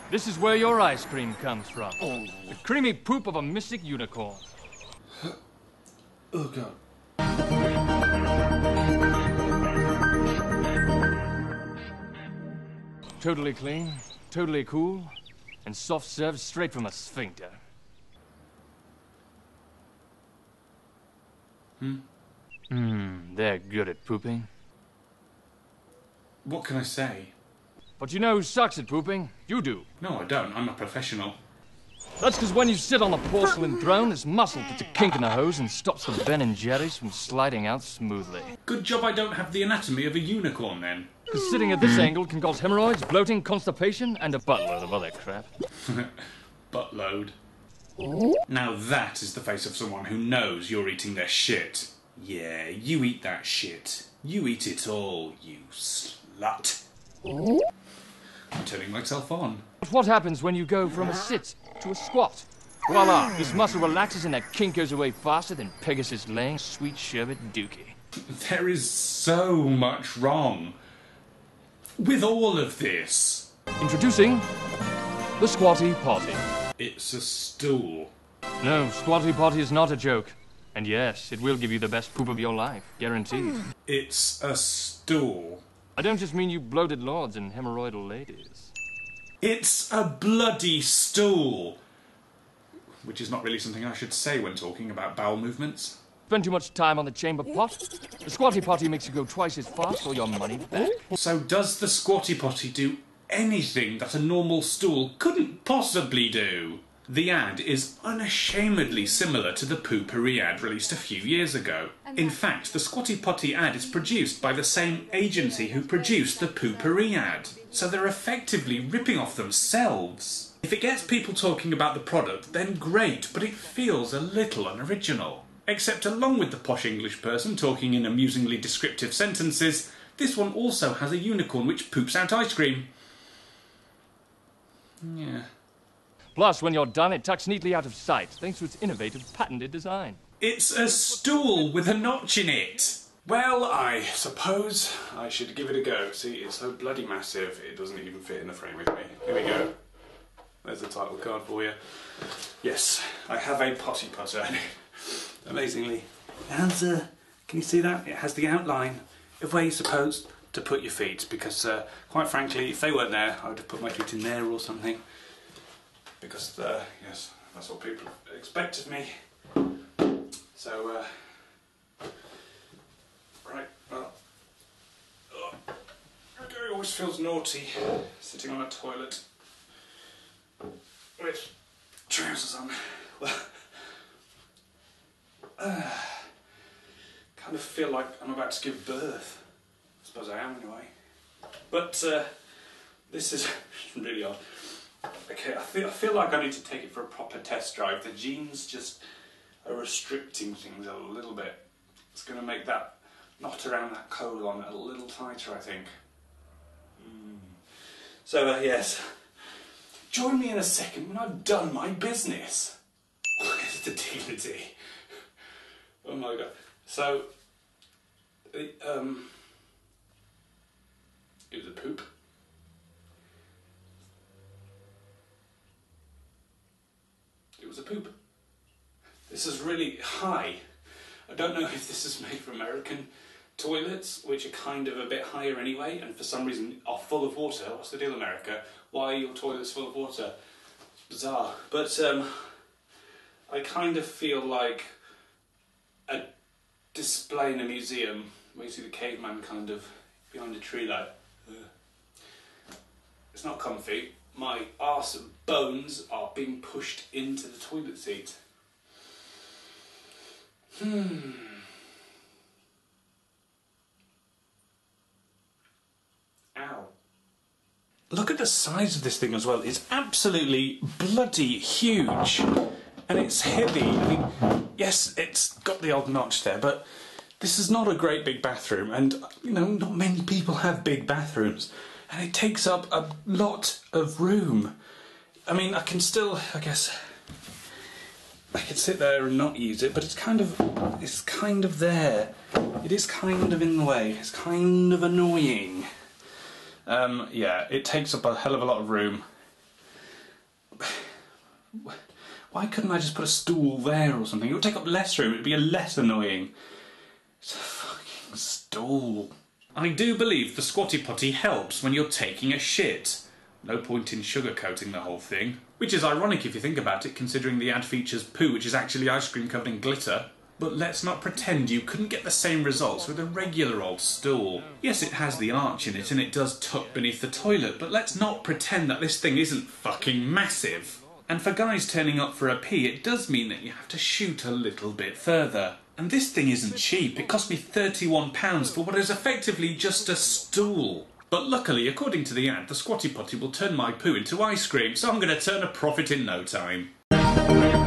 This is where your ice cream comes from. The creamy poop of a mystic unicorn. Oh, God. Totally clean, totally cool, and soft served straight from a sphincter. They're good at pooping. What can I say? But you know who sucks at pooping? You do. No, I don't. I'm a professional. That's because when you sit on the porcelain throne, this muscle puts a kink in the hose and stops the Ben and Jerry's from sliding out smoothly. Good job I don't have the anatomy of a unicorn, then. Because sitting at this angle can cause hemorrhoids, bloating, constipation, and a buttload of other crap. Buttload. Now that is the face of someone who knows you're eating their shit. Yeah, you eat that shit. You eat it all, you slut. I'm turning myself on. But what happens when you go from a sit to a squat? Voila! This muscle relaxes and that kink goes away faster than Pegasus laying sweet sherbet dookie. There is so much wrong with all of this. Introducing the Squatty Potty. It's a stool. No, Squatty Potty is not a joke. And yes, it will give you the best poop of your life, guaranteed. It's a stool. I don't just mean you bloated lords and hemorrhoidal ladies. It's a bloody stool. Which is not really something I should say when talking about bowel movements. Spend too much time on the chamber pot? The Squatty Potty makes you go twice as fast for your money back. So does the Squatty Potty do anything that a normal stool couldn't possibly do? The ad is unashamedly similar to the Poo-Pourri ad released a few years ago. In fact, the Squatty Potty ad is produced by the same agency who produced the Poo-Pourri ad. So they're effectively ripping off themselves. If it gets people talking about the product, then great, but it feels a little unoriginal. Except along with the posh English person talking in amusingly descriptive sentences, this one also has a unicorn which poops out ice cream. Yeah. Plus, when you're done, it tucks neatly out of sight, thanks to its innovative, patented design. It's a stool with a notch in it. Well, I suppose I should give it a go. See, it's so bloody massive, it doesn't even fit in the frame with me. Here we go. There's the title card for you. Yes, I have a potty putter. Amazingly. It has, can you see that? It has the outline of where you're supposed to put your feet, because quite frankly, if they weren't there, I would have put my feet in there or something. Because, yes, that's what people expect of me. So, right, well, it always feels naughty sitting on a toilet with trousers on. Well, kind of feel like I'm about to give birth. I suppose I am anyway. But this is really odd. Okay, I feel like I need to take it for a proper test drive. The jeans just are restricting things a little bit. It's going to make that knot around that colon a little tighter, I think. So, yes. Join me in a second when I've done my business. It's the dignity. Oh my god. So, it was a poop. It was a poop. This is really high. I don't know if this is made for American toilets, which are kind of a bit higher anyway, and for some reason are full of water. What's the deal, America? Why are your toilets full of water? It's bizarre. But I kind of feel like a display in a museum where you see the caveman kind of behind a tree like, It's not comfy. My arse and bones are being pushed into the toilet seat. Ow. Look at the size of this thing as well. It's absolutely bloody huge. And it's heavy. I mean, yes, it's got the odd notch there, but this is not a great big bathroom. And, you know, not many people have big bathrooms. And it takes up a lot of room. I mean, I can still, I guess, I could sit there and not use it, but it's kind of there. It is kind of in the way. It's kind of annoying. Yeah, it takes up a hell of a lot of room. Why couldn't I just put a stool there or something? It would take up less room, it would be less annoying. It's a fucking stool. I do believe the Squatty Potty helps when you're taking a shit. No point in sugarcoating the whole thing. Which is ironic if you think about it, considering the ad features poo, which is actually ice cream covered in glitter. But let's not pretend you couldn't get the same results with a regular old stool. Yes, it has the arch in it and it does tuck beneath the toilet, but let's not pretend that this thing isn't fucking massive. And for guys turning up for a pee, it does mean that you have to shoot a little bit further. And this thing isn't cheap. It cost me £31 for what is effectively just a stool. But luckily, according to the ad, the Squatty Potty will turn my poo into ice cream, so I'm going to turn a profit in no time.